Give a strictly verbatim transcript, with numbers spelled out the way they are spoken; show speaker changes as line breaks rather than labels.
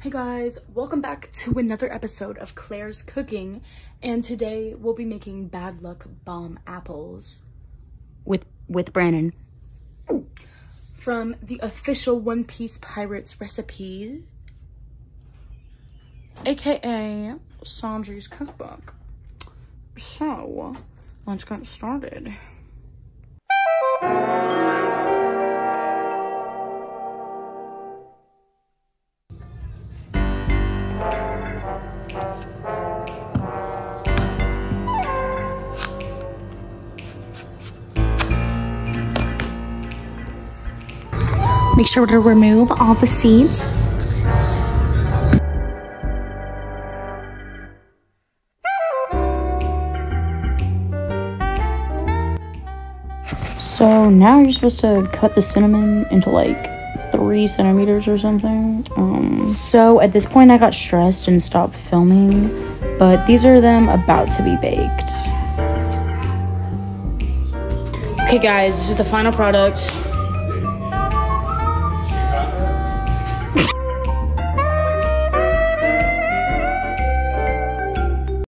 Hey guys, welcome back to another episode of Claire's Cooking, and today we'll be making Bad Luck Bomb Apples with with Brandon from the official One Piece Pirates recipe, aka Sanji's cookbook. So let's get started. Make sure to remove all the seeds. So now you're supposed to cut the cinnamon into like three centimeters or something. Um, so at this point I got stressed and stopped filming, but these are them about to be baked. Okay guys, this is the final product.